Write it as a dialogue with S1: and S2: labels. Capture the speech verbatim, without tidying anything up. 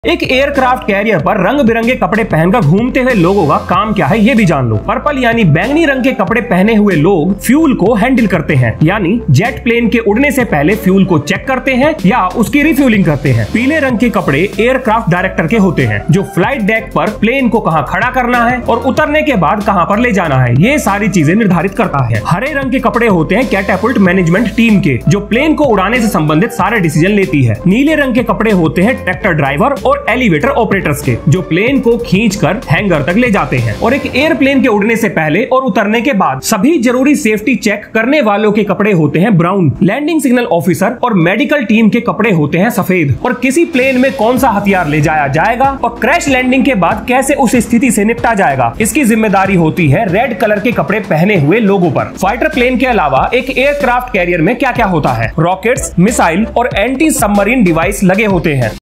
S1: एक aircraft carrier पर रंग बिरंगे कपड़े पहनकर घूमते हुए लोगों का काम क्या है ये भी जान लो। पर्पल यानी बैंगनी रंग के कपड़े पहने हुए लोग फ्यूल को हैंडल करते हैं, यानी जेट प्लेन के उड़ने से पहले फ्यूल को चेक करते हैं या उसकी रिफ्यूलिंग करते हैं। पीले रंग के कपड़े एयरक्राफ्ट डायरेक्टर के होते हैं, जो फ्लाइट डेक पर प्लेन को कहाँ खड़ा करना है और उतरने के बाद कहाँ पर ले जाना है, ये सारी चीजें निर्धारित करता है। हरे रंग के कपड़े होते हैं कैटापुल्ट मैनेजमेंट टीम के, जो प्लेन को उड़ाने से संबंधित सारे डिसीजन लेती है। नीले रंग के कपड़े होते हैं ट्रैक्टर ड्राइवर और एलिवेटर ऑपरेटर्स के, जो प्लेन को खींचकर हैंगर तक ले जाते हैं। और एक एयरप्लेन के उड़ने से पहले और उतरने के बाद सभी जरूरी सेफ्टी चेक करने वालों के कपड़े होते हैं ब्राउन। लैंडिंग सिग्नल ऑफिसर और मेडिकल टीम के कपड़े होते हैं सफेद। और किसी प्लेन में कौन सा हथियार ले जाया जाएगा और क्रैश लैंडिंग के बाद कैसे उस स्थिति से निपटा जाएगा, इसकी जिम्मेदारी होती है रेड कलर के कपड़े पहने हुए लोगों पर। फाइटर प्लेन के अलावा एक एयरक्राफ्ट कैरियर में क्या क्या होता है? रॉकेट्स, मिसाइल और एंटी सबमरीन डिवाइस लगे होते हैं।